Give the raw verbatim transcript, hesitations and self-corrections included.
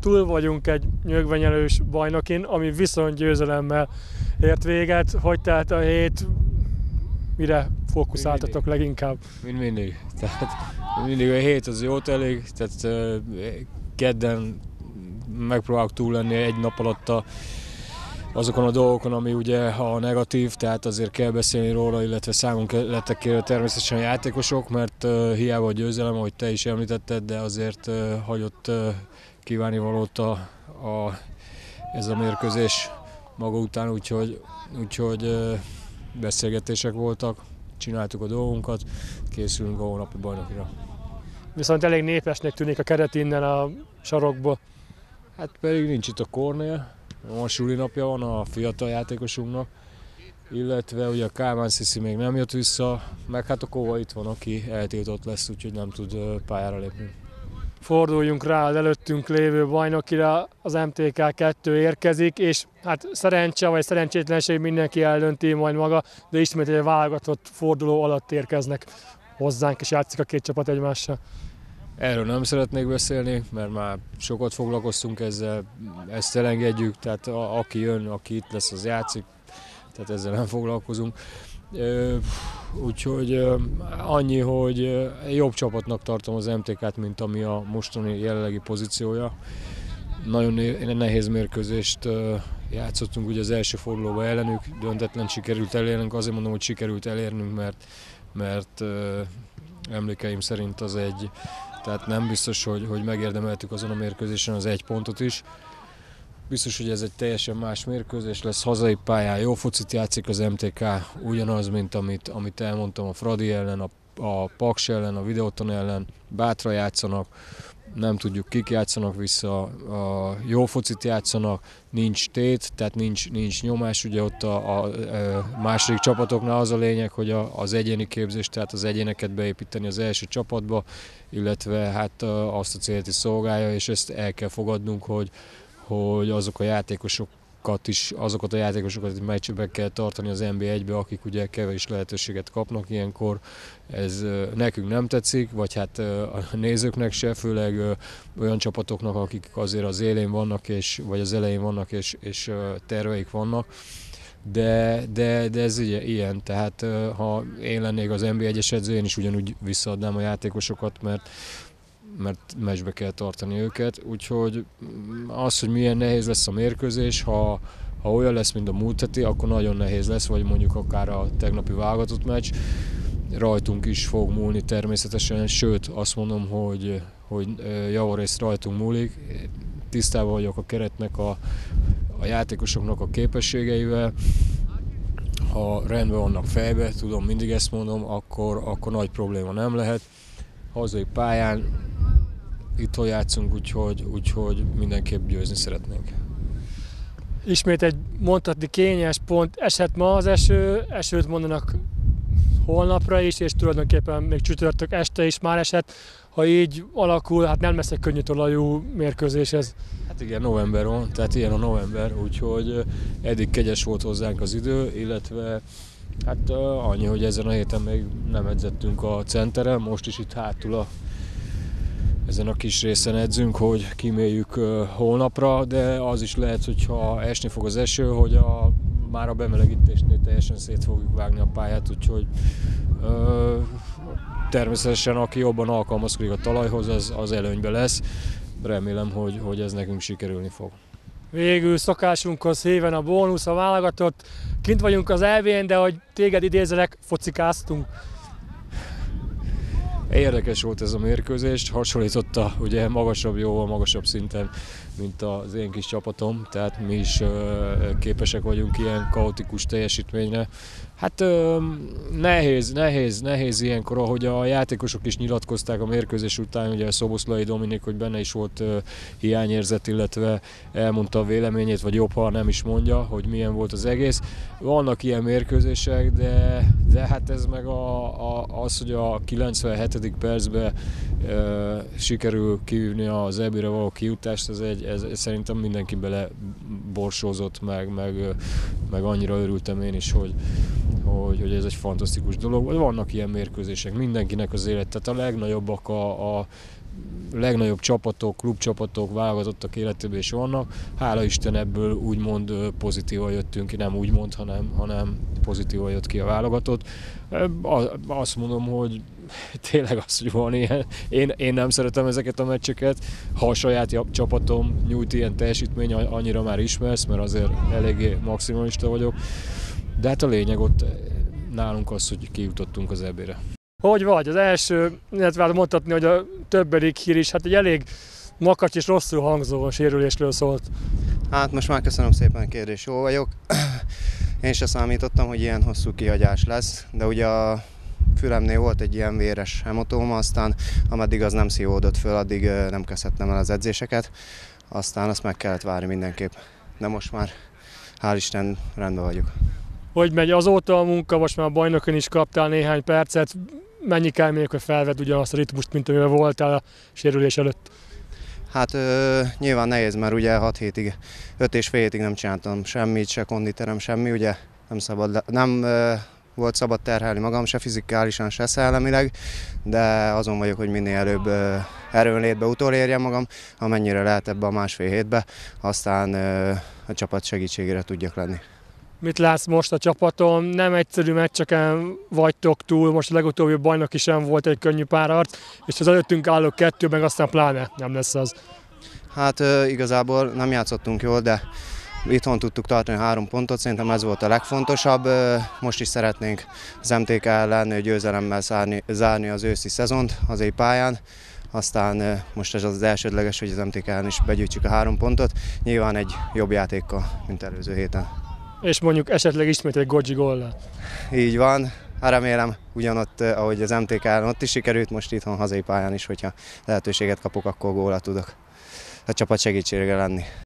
túl vagyunk egy nyögvenyelős bajnokin, ami viszont győzelemmel ért véget. Hogy tehát a hét, mire fókuszáltatok leginkább? Mind mindig. Tehát mindig a hét az jót elég, tehát kedden megpróbálok túl lenni egy nap alatt azokon a dolgokon, ami ugye a negatív, tehát azért kell beszélni róla, illetve számunk lettek kérve természetesen a játékosok, mert uh, hiába a győzelem, ahogy te is említetted, de azért uh, hagyott uh, kívánnivalót a, a, ez a mérkőzés maga után, úgyhogy, úgyhogy uh, beszélgetések voltak, csináltuk a dolgunkat, készülünk a holnapi bajnokira. Viszont elég népesnek tűnik a keret innen a sarokból. Hát pedig nincs itt a Kornél. Ma suli napja van a fiatal játékosunknak, illetve ugye a Kálmán Sziszi még nem jött vissza, meg hát a Kova itt van, aki eltiltott lesz, úgyhogy nem tud pályára lépni. Forduljunk rá az előttünk lévő bajnokira, az em té ká kettő érkezik, és hát szerencse vagy szerencsétlenség mindenki eldönti majd maga, de ismét egy válogatott forduló alatt érkeznek hozzánk, és játszik a két csapat egymással. Erről nem szeretnék beszélni, mert már sokat foglalkoztunk ezzel, ezt elengedjük, tehát a, aki jön, aki itt lesz, az játszik, tehát ezzel nem foglalkozunk. Úgyhogy annyi, hogy jobb csapatnak tartom az em té kát, mint ami a mostani jelenlegi pozíciója. Nagyon nehéz mérkőzést játszottunk ugye az első fordulóban ellenük, döntetlen sikerült elérnünk, azért mondom, hogy sikerült elérnünk, mert, mert emlékeim szerint az egy, tehát nem biztos, hogy, hogy megérdemeltük azon a mérkőzésen az egy pontot is. Biztos, hogy ez egy teljesen más mérkőzés lesz, hazai pályán jó focit játszik az em té ká, ugyanaz, mint amit, amit elmondtam a Fradi ellen, a, a Paks ellen, a Videoton ellen, bátran játszanak, nem tudjuk kik játszanak vissza, a jó focit játszanak, nincs tét, tehát nincs, nincs nyomás, ugye ott a, a, a második csapatoknál az a lényeg, hogy a, az egyéni képzés, tehát az egyéneket beépíteni az első csapatba, illetve hát azt a célt is szolgálja, és ezt el kell fogadnunk, hogy hogy azok a játékosokat is, azokat a játékosokat is meccsbe kell tartani az en bé egybe, akik ugye kevés lehetőséget kapnak ilyenkor. Ez nekünk nem tetszik, vagy hát a nézőknek se, főleg olyan csapatoknak, akik azért az élén vannak, és, vagy az elején vannak, és, és terveik vannak. De, de, de ez ugye ilyen, tehát ha én lennék az en bé egyes edző, én is ugyanúgy visszaadnám a játékosokat, mert mert meccsbe kell tartani őket, úgyhogy az, hogy milyen nehéz lesz a mérkőzés, ha, ha olyan lesz, mint a múlt heti, akkor nagyon nehéz lesz, vagy mondjuk akár a tegnapi válogatott meccs. Rajtunk is fog múlni természetesen, sőt azt mondom, hogy, hogy javarészt rajtunk múlik. Tisztában vagyok a keretnek, a, a játékosoknak a képességeivel. Ha rendben vannak fejbe, tudom, mindig ezt mondom, akkor, akkor nagy probléma nem lehet. Hazai pályán itthon játszunk, úgyhogy, úgyhogy mindenképp győzni szeretnénk. Ismét egy mondhatni kényes pont, esett ma az eső, esőt mondanak holnapra is, és tulajdonképpen még csütörtök este is már esett. Ha így alakul, hát nem lesz egy könnyű talajú mérkőzés ez. Hát igen, november van, tehát ilyen a november, úgyhogy eddig kegyes volt hozzánk az idő, illetve hát annyi, hogy ezen a héten még nem edzettünk a centeren, most is itt hátul a, ezen a kis részen edzünk, hogy kiméljük holnapra, de az is lehet, hogyha esni fog az eső, hogy a, már a bemelegítésnél teljesen szét fogjuk vágni a pályát, úgyhogy ö, természetesen aki jobban alkalmazkodik a talajhoz, az, az előnybe lesz. Remélem, hogy, hogy ez nekünk sikerülni fog. Végül szokásunkhoz híven a bónusz, a válogatott. Kint vagyunk az é bén, de hogy téged idézelek, focikáztunk. Érdekes volt ez a mérkőzés, hasonlította ugye magasabb, jóval magasabb szinten, mint az én kis csapatom, tehát mi is képesek vagyunk ilyen kaotikus teljesítményre. Hát nehéz, nehéz, nehéz ilyenkor, ahogy a játékosok is nyilatkozták a mérkőzés után, ugye a Szoboszlai Dominik, hogy benne is volt hiányérzet, illetve elmondta a véleményét, vagy jobb, ha nem is mondja, hogy milyen volt az egész. Vannak ilyen mérkőzések, de, de hát ez meg a, a, az, hogy a kilencvenhetedik percben e, sikerül kivívni az é bére való kijutást, ez, egy, ez, ez szerintem mindenki bele borsózott, meg, meg, meg annyira örültem én is, hogy Hogy, hogy ez egy fantasztikus dolog. Vannak ilyen mérkőzések, mindenkinek az élet, tehát a legnagyobbak a, a legnagyobb csapatok, klubcsapatok, válogatottak életében is vannak. Hála Isten ebből úgymond pozitívan jöttünk ki, nem úgymond, hanem, hanem pozitívan jött ki a válogatott. Azt mondom, hogy tényleg az, hogy van ilyen. Én, én nem szeretem ezeket a meccseket. Ha a saját csapatom nyújt ilyen teljesítmény, annyira már ismersz, mert azért eléggé maximalista vagyok. De hát a lényeg ott nálunk az, hogy kijutottunk az é bére. Hogy vagy? Az első, illetve mondhatni, hogy a többedik hír is, hát egy elég makacs és rosszul hangzó sérülésről szólt. Hát most már köszönöm szépen a kérdést, jó vagyok. Én se számítottam, hogy ilyen hosszú kihagyás lesz, de ugye a fülemnél volt egy ilyen véres hematóma, aztán ameddig az nem szívódott föl, addig nem kezdhettem el az edzéseket, aztán azt meg kellett várni mindenképp. De most már hál' Isten rendben vagyok. Hogy megy azóta a munka, most már a bajnokon is kaptál néhány percet, mennyi kell még, hogy felvedd ugyanazt a ritmust, mint amivel voltál a sérülés előtt? Hát ö, nyilván nehéz, mert ugye hat hétig, öt és fél hétig nem csináltam semmit, se konditerem, semmi, ugye nem, szabad, nem ö, volt szabad terhelni magam, se fizikálisan, se szellemileg, de azon vagyok, hogy minél előbb ö, erőnlétbe utolérjem magam, amennyire lehet ebbe a másfél hétbe, aztán ö, a csapat segítségére tudjak lenni. Mit látsz most a csapaton? Nem egyszerű meccseken vagytok túl, most a legutóbbi bajnoki sem volt egy könnyű párharc, és az előttünk álló kettő, meg aztán pláne nem lesz az. Hát igazából nem játszottunk jól, de itthon tudtuk tartani három pontot, szerintem ez volt a legfontosabb. Most is szeretnénk az em té ká ellen győzelemmel zárni, zárni az őszi szezont az é pályán. Aztán most ez az elsődleges, hogy az em té ká-n is begyűjtsük a három pontot, nyilván egy jobb játékkal, mint előző héten. És mondjuk esetleg ismét egy Goggi góllal. Így van, remélem ugyanott, ahogy az em té ká-n ott is sikerült, most itthon hazai pályán is, hogyha lehetőséget kapok, akkor góllal tudok a csapat segítségére lenni.